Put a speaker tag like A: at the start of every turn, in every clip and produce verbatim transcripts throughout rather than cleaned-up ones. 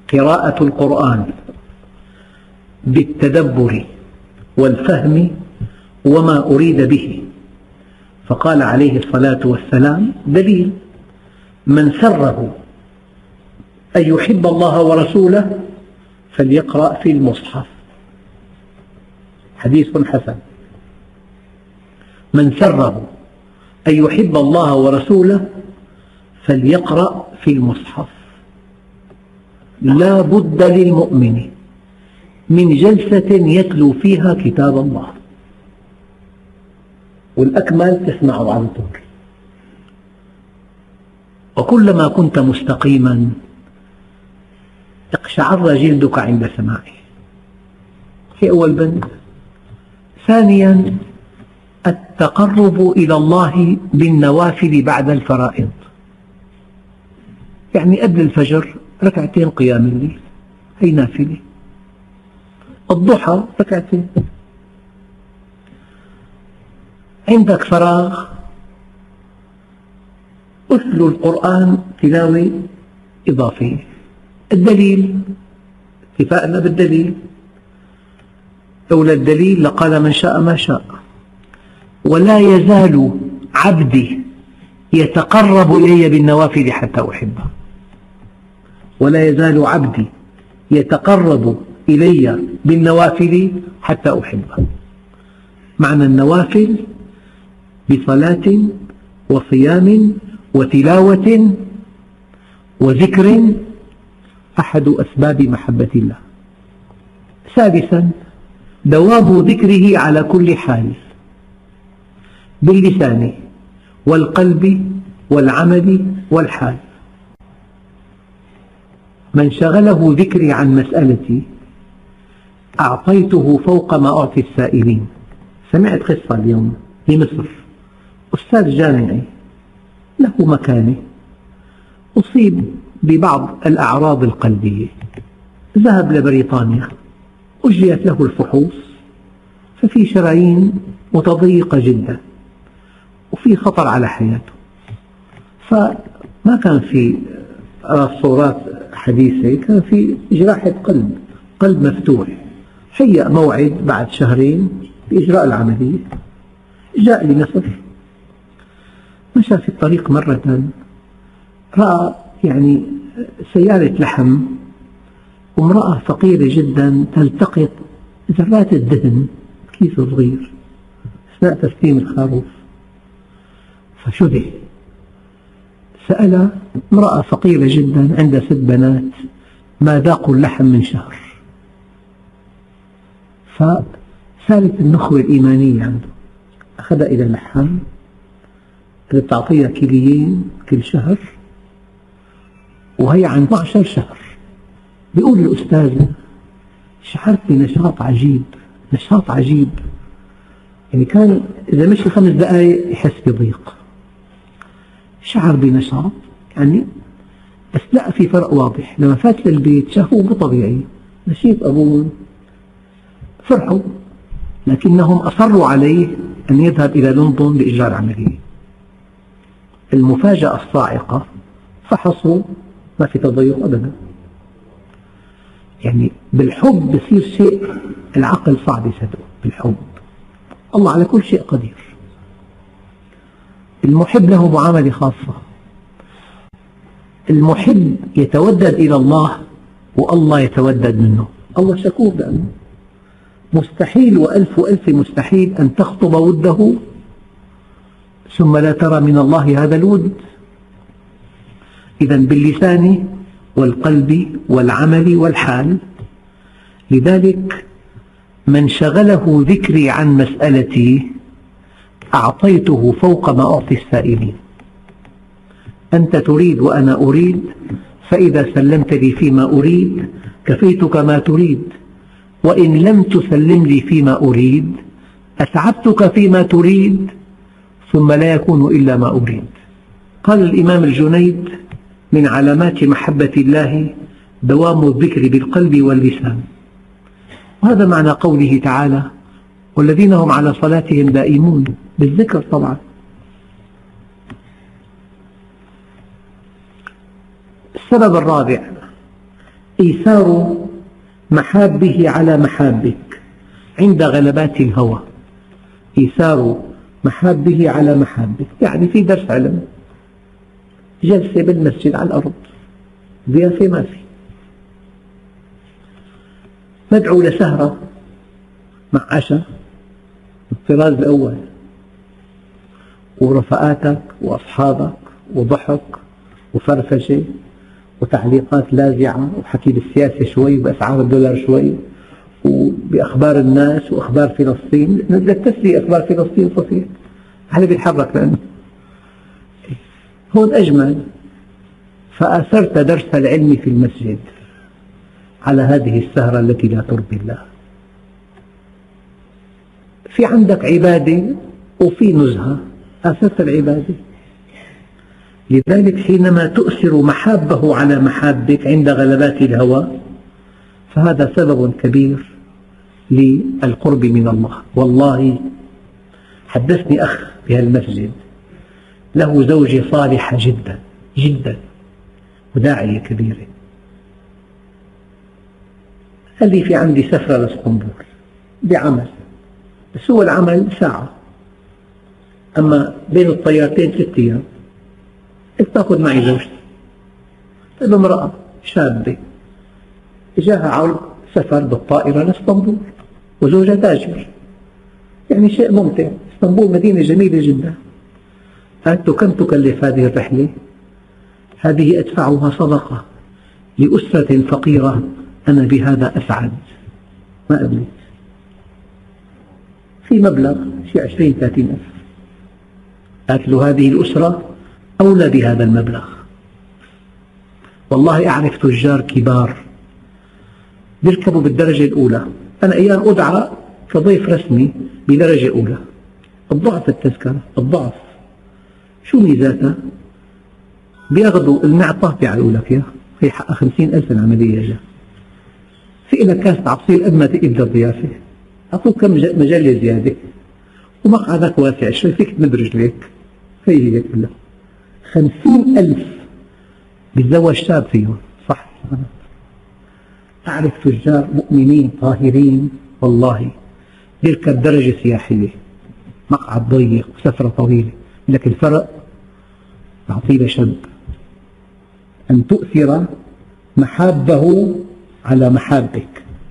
A: قراءة القرآن بالتدبر والفهم وما أريد به. فقال عليه الصلاة والسلام: دليل من سره أن يحب الله ورسوله فليقرأ في المصحف. حديث حسن. من سره أن يحب الله ورسوله فليقرأ في المصحف. لا بد للمؤمن من جلسة يتلو فيها كتاب الله، والأكمل تسمع على طول. وكلما كنت مستقيما اقشعر جلدك عند سماعه. في أول بند. ثانيا، التقرب إلى الله بالنوافل بعد الفرائض، يعني قبل الفجر ركعتين قيام الليل، هي نافلة. الضحى ركعتين. عندك فراغ، أتلو القرآن تلاوة إضافية. الدليل، اتفاقنا بالدليل، لولا الدليل لقال من شاء ما شاء. ولا يزال عبدي يتقرب إلي بالنوافل حتى أحبه. ولا يزال عبدي يتقرب إلي بالنوافل حتى أحبه. معنى النوافل بصلاة وصيام وتلاوة وذكر أحد أسباب محبة الله. ثالثا، دوام ذكره على كل حال، باللسان والقلب والعمل والحال. من شغله ذكري عن مسألتي أعطيته فوق ما أعطي السائلين. سمعت قصة اليوم في مصر، أستاذ جامعي له مكانة، أصيب ببعض الأعراض القلبية، ذهب لبريطانيا، أجريت له الفحوص، ففي شرايين متضيقة جدا وفي خطر على حياته. فما كان في صورات حديثة، كان في جراحة قلب، قلب مفتوح. هيأ موعد بعد شهرين بإجراء العملية. جاء لمصر، مشى في الطريق مرة، رأى يعني سيارة لحم، وامرأة فقيرة جدا تلتقط ذرات الدهن كيس صغير أثناء تسليم الخروف. فشبه، سأل امرأة فقيرة جدا عندها ست بنات ما ذاقوا اللحم من شهر. فسالت النخوة الإيمانية عنده، أخذها إلى اللحام، قالت تعطيها كيليين كل شهر، وهي عن اثني عشر شهر. بيقول الأستاذ: شعرت بنشاط عجيب، نشاط عجيب، يعني كان إذا مشي خمس دقائق يحس بضيق. شعر بنشاط يعني، بس لا في فرق واضح. لما فات للبيت شافوه مو طبيعي، نشيط أبوه، فرحوا، لكنهم أصروا عليه أن يذهب إلى لندن لإجراء العملية. المفاجأة الصاعقة، فحصوا ما في تضيق أبدا. يعني بالحب بصير شيء العقل صعب يصدقه. بالحب الله على كل شيء قدير. المحب له معاملة خاصة. المحب يتودد إلى الله والله يتودد منه. الله شكور لأنه مستحيل وألف وألف مستحيل أن تخطب وده ثم لا ترى من الله هذا الود. إذا باللسان والقلب والعمل والحال. لذلك من شغله ذكري عن مسألتي أعطيته فوق ما أعطي السائلين. أنت تريد وأنا أريد، فإذا سلمت لي فيما أريد كفيتك ما تريد، وإن لم تسلم لي فيما أريد أتعبتك فيما تريد ثم لا يكون إلا ما أريد. قال الإمام الجنيد: من علامات محبة الله دوام الذكر بالقلب واللسان. وهذا معنى قوله تعالى: والذين هم على صلاتهم دائمون، بالذكر طبعا. السبب الرابع: إيثار محابه على محابك عند غلبات الهوى. إيثار محابه على محابك، يعني في درس علم، جلسة بالمسجد على الأرض، ضيافة ما في، مدعو لسهرة مع عشاء الطراز الأول، ورفقاتك وأصحابك وضحك وفرفشة وتعليقات لاذعة وحكي بالسياسة شوي وبأسعار الدولار شوي وبأخبار الناس وأخبار فلسطين. بدك تسلي أخبار فلسطين صفيح، هذا بيتحرك لأنه هون أجمل. فآثرت درس العلم في المسجد على هذه السهرة التي لا ترضي الله. في عندك عبادة وفي نزهة، آثرت العبادة. لذلك حينما تؤثر محابه على محابك عند غلبات الهوى فهذا سبب كبير للقرب من الله. والله حدثني أخ في المسجد له زوجة صالحة جدا جدا وداعية كبيرة، قال لي في عندي سفرة لاسطنبول بعمل، بس هو العمل ساعة، أما بين الطيارتين ثلاثة أيام، قلت تأخذ معي زوجتي. طيب امرأة شابة جاها عرض سفر بالطائرة لاسطنبول وزوجها تاجر، يعني شيء ممتع، اسطنبول مدينة جميلة جدا. قالت له كم تكلف هذه الرحلة؟ هذه أدفعها صدقة لأسرة فقيرة، أنا بهذا أسعد. ما قبلت، في مبلغ في عشرين ثلاثين ألف. قالت له هذه الأسرة أولى بهذا المبلغ. والله أعرف تجار كبار بيركبوا بالدرجة الأولى، أنا أيام أدعى كضيف رسمي بدرجة أولى، الضعف التذكرة الضعف. شو ميزاتها؟ بياخذوا المعطى بيعلقوا لك إياه، هي حقها خمسين ألف العملية. جا في لك كاسة عصير قد ما تقدر ضيافة، أعطوك كم مجلة زيادة ومقعدك واسع شوي فيك تمد رجليك، هي هي كلها خمسين ألف بيتزوج شاب فيهم. صح، أعرف تجار مؤمنين طاهرين والله بيركب درجة سياحية مقعد ضيق وسفرة طويلة، لكن الفرق تعطيه شاب أن تؤثر محابه على محابك.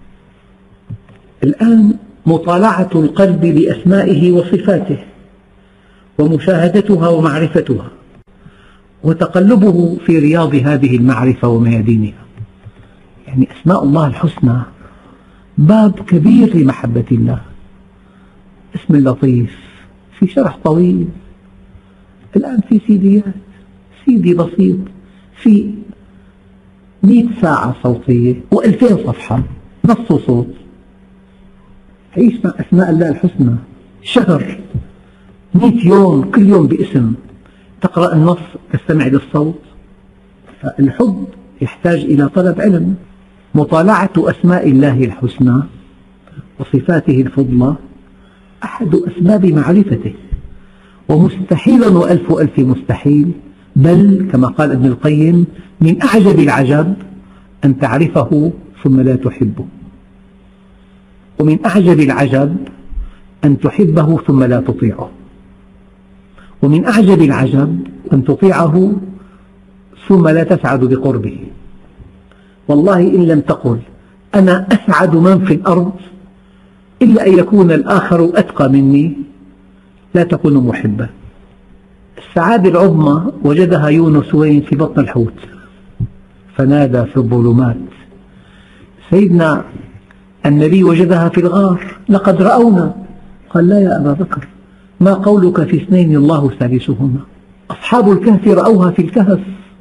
A: الآن مطالعة القلب لأسمائه وصفاته ومشاهدتها ومعرفتها وتقلبه في رياض هذه المعرفة وميادينها. يعني أسماء الله الحسنى باب كبير لمحبة الله. اسم اللطيف في شرح طويل، الآن في سيديات، سيدي بسيط في مئة ساعة صوتية وألفين صفحة نص وصوت. عيش مع أسماء الله الحسنى شهر، مئة يوم، كل يوم باسم، تقرأ النص تستمع للصوت. فالحب يحتاج إلى طلب علم. مطالعة أسماء الله الحسنى وصفاته الفضلى أحد أسباب معرفته، ومستحيل وألف ألف مستحيل، بل كما قال ابن القيم من أعجب العجب أن تعرفه ثم لا تحبه، ومن أعجب العجب أن تحبه ثم لا تطيعه، ومن أعجب العجب أن تطيعه ثم لا تسعد بقربه. والله إن لم تقل أنا أسعد من في الأرض إلا أن يكون الآخر أتقى مني لا تكون محبا. السعادة العظمى وجدها يونس وين؟ في بطن الحوت، فنادى في الظلمات. سيدنا النبي وجدها في الغار، لقد رأونا، قال لا يا أبا بكر، ما قولك في اثنين الله ثالثهما. أصحاب الكهف رأوها في الكهف.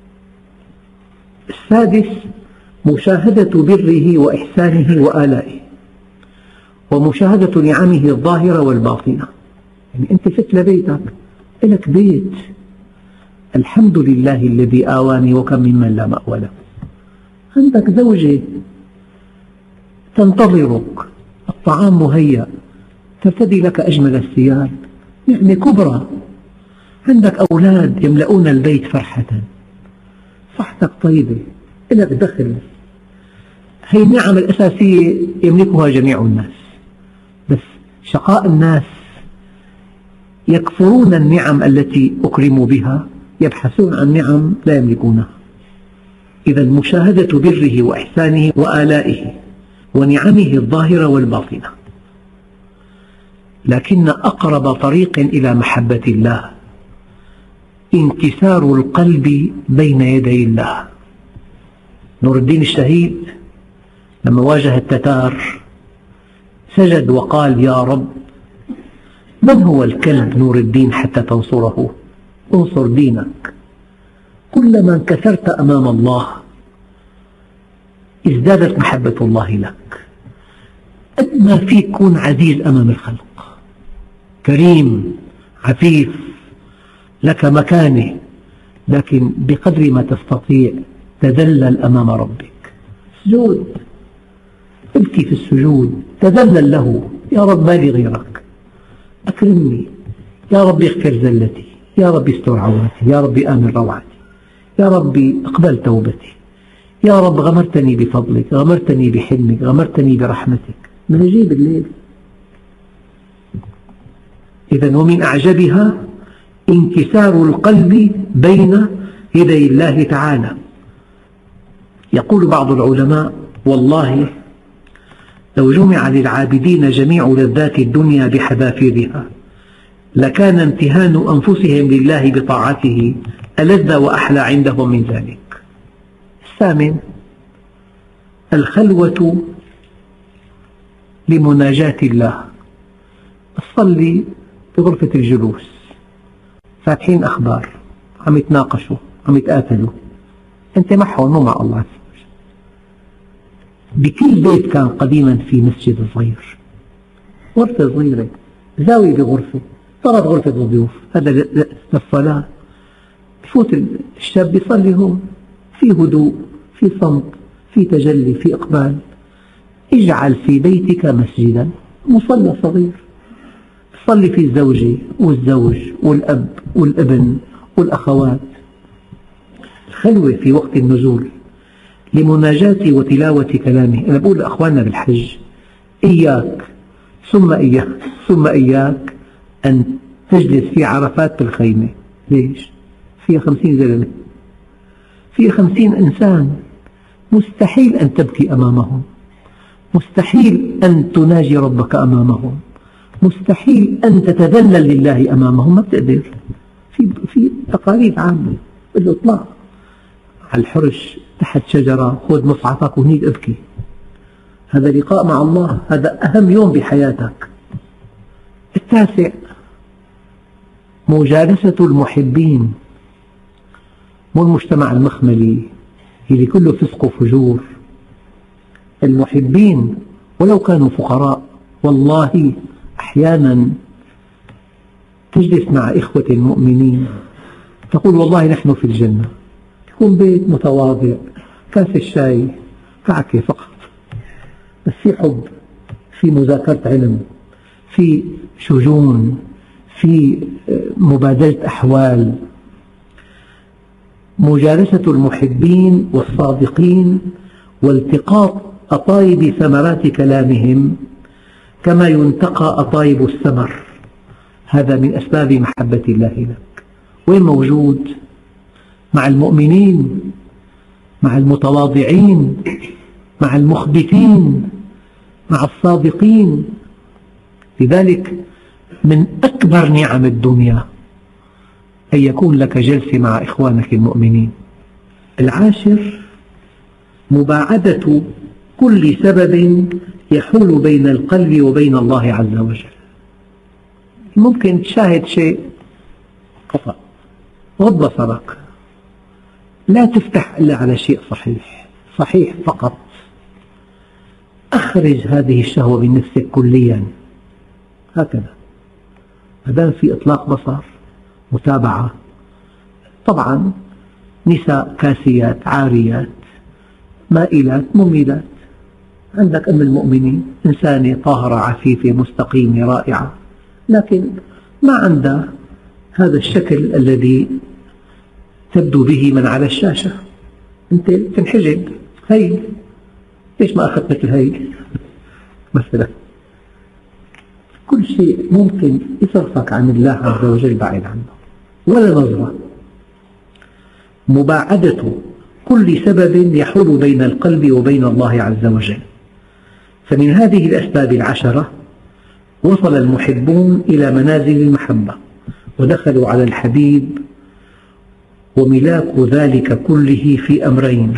A: السادس مشاهدة بره وإحسانه وآلائه، ومشاهدة نعمه الظاهرة والباطنة. يعني أنت فت لبيتك، لك بيت، الحمد لله الذي آواني وكم ممن لا مأوى له. عندك زوجة تنتظرك، الطعام مهيأ، ترتدي لك أجمل الثياب، نعمة كبرى. عندك أولاد يملؤون البيت فرحة، صحتك طيبة، لك دخل. هي النعم الأساسية يملكها جميع الناس، بس شقاء الناس يكفرون النعم التي أكرموا بها، يبحثون عن نعم لا يملكونها. إذا مشاهدة بره وإحسانه وآلائه ونعمه الظاهرة والباطنة، لكن أقرب طريق إلى محبة الله انكسار القلب بين يدي الله. نور الدين الشهيد لما واجه التتار سجد وقال: يا رب، من هو الكلب نور الدين حتى تنصره؟ انصر دينك. كلما انكسرت أمام الله ازدادت محبة الله لك. قد ما فيك كون عزيز أمام الخلق، كريم، عفيف، لك مكانة، لكن بقدر ما تستطيع تذلل أمام ربك. سجود، ابكي في السجود، تذلل له: يا رب ما لي غيرك، أكرمني، يا رب اغفر زلتي، يا رب استر عورتي، يا رب آمن روعتي، يا رب اقبل توبتي، يا رب غمرتني بفضلك، غمرتني بحلمك، غمرتني برحمتك. من يجيب الليل. إذا ومن أعجبها انكسار القلب بين يدي الله تعالى. يقول بعض العلماء: والله لو جمع للعابدين جميع لذات الدنيا بحذافيرها لكان امتهان أنفسهم لله بطاعته ألذ وأحلى عندهم من ذلك. الثامن: الخلوة لمناجاة الله. تصلي في غرفة الجلوس، فاتحين أخبار، عم يتناقشوا، عم يتقاتلوا، أنت معهم مو مع الله عز وجل. بكل بيت كان قديما في مسجد صغير، غرفة صغيرة، زاوية بغرفة، صارت غرفة الضيوف، هذا للصلاة. بفوت الشاب بيصلي هون، في هدوء، في صمت، في تجلي، في إقبال. اجعل في بيتك مسجدا، مصلى صغير تصلي فيه الزوجة والزوج والأب والابن والأخوات. الخلوة في وقت النزول لمناجاة وتلاوة كلامه. أنا بقول لأخواننا بالحج: إياك ثم إياك ثم إياك أن تجلس في عرفات بالخيمة. ليش؟ فيها خمسين زلمة، فيها خمسين إنسان، مستحيل أن تبكي أمامهم، مستحيل أن تناجي ربك أمامهم، مستحيل أن تتذلل لله أمامهم، ما بتقدر. في في تقاليد عامة، بقول له اطلع على الحرش تحت شجرة، خذ مصحفك وهنيك ابكي. هذا لقاء مع الله، هذا أهم يوم بحياتك. التاسع: مجالسة المحبين، مو المجتمع المخملي اللي كله فسق وفجور. المحبين ولو كانوا فقراء، والله أحيانا تجلس مع إخوة المؤمنين تقول: والله نحن في الجنة. يكون بيت متواضع، كاس الشاي كعكة فقط، بس في حب، في مذاكرة علم، في شجون، في مبادلة أحوال. مجالسة المحبين والصادقين والتقاط أطايب ثمرات كلامهم كما ينتقى أطايب الثمر، هذا من أسباب محبة الله لك. وين موجود؟ مع المؤمنين، مع المتواضعين، مع المخبتين، مع الصادقين. لذلك من أكبر نعم الدنيا أن يكون لك جلسة مع إخوانك المؤمنين. العاشر: مباعدة كل سبب يحول بين القلب وبين الله عز وجل. ممكن تشاهد شيء خطأ، غض بصرك، لا تفتح إلا على شيء صحيح، صحيح فقط. أخرج هذه الشهوة من نفسك كليا، هكذا. ما دام في إطلاق بصر، متابعة. طبعا نساء كاسيات عاريات مائلات مميلات، عندك أم المؤمنين إنسانة طاهرة عفيفة مستقيمة رائعة، لكن ما عندها هذا الشكل الذي تبدو به من على الشاشة. أنت تنحجب، هي ليش ما أخذت مثل هي مثلا؟ كل شيء ممكن يصرفك عن الله عز وجل بعيد عنه، ولا نظرة. مباعدة كل سبب يحول بين القلب وبين الله عز وجل. فمن هذه الأسباب العشرة وصل المحبون إلى منازل المحبة ودخلوا على الحبيب، وملاك ذلك كله في أمرين: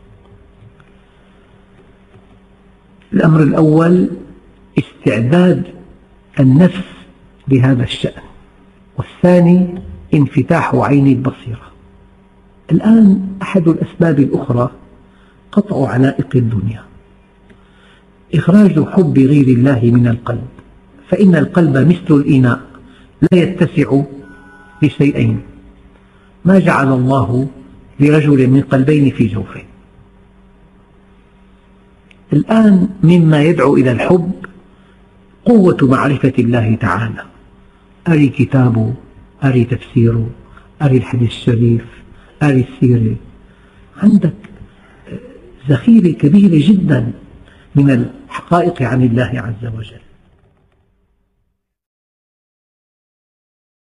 A: الأمر الأول استعداد النفس لهذا الشأن، والثاني انفتاح عين البصيرة. الآن أحد الأسباب الأخرى قطع علائق الدنيا، إخراج حب غير الله من القلب، فإن القلب مثل الإناء لا يتسع لشيئين: ما جعل الله لرجل من قلبين في جوفه. الآن مما يدعو إلى الحب قوة معرفة الله تعالى، أري كتابه، أري تفسيره، أري الحديث الشريف، أري السيرة. عندك ذخيرة كبيرة جدا من الحقائق عن الله عز وجل.